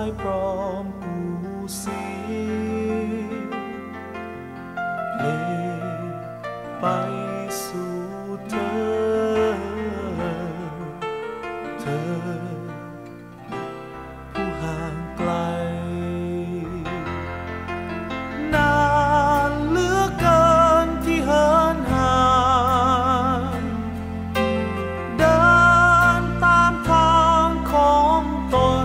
ายพร้อมกูสีเพลงไปสู่เธอผู้ห่างไกลนานเหลือเกินที่เหินห่างเดินตามทางของตน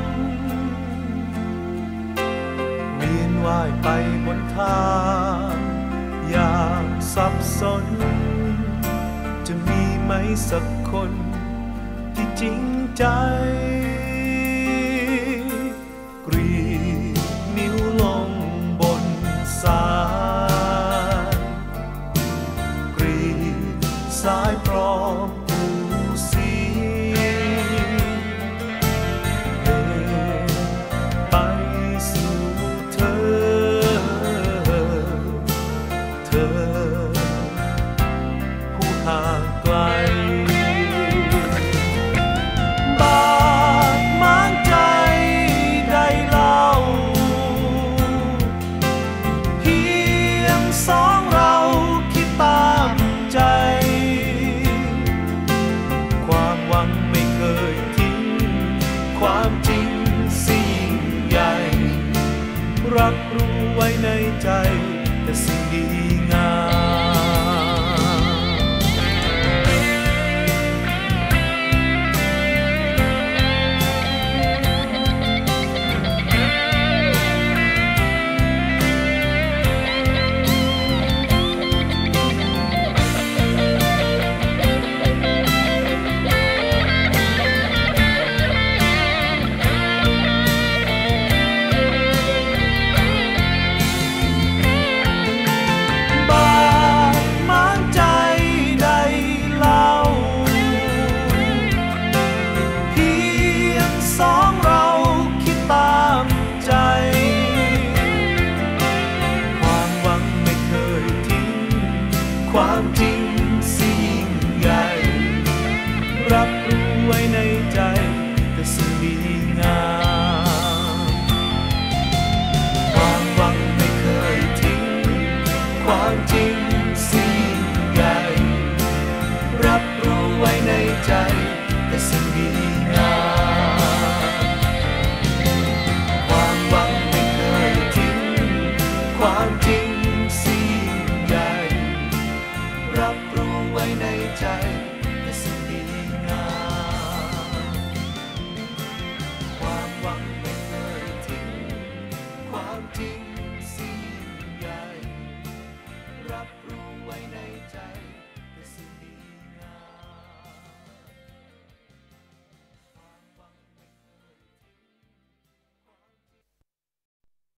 เวียนว่ายไปบนทางอย่างสับสนจะมีไหมสักคนที่จริงใจกรีดนิ้วลงบนสายกรีดสายพร้อมกูสีไปสู่เธอผู้ห่างไกลบาดหมางใจได้เล่าเพียงสองเราคิดตามใจความหวังไม่เคยทิ้งความจริงสิ่งใหญ่รับรู้ไว้ในใจแต่สิ่งดีงามความจริง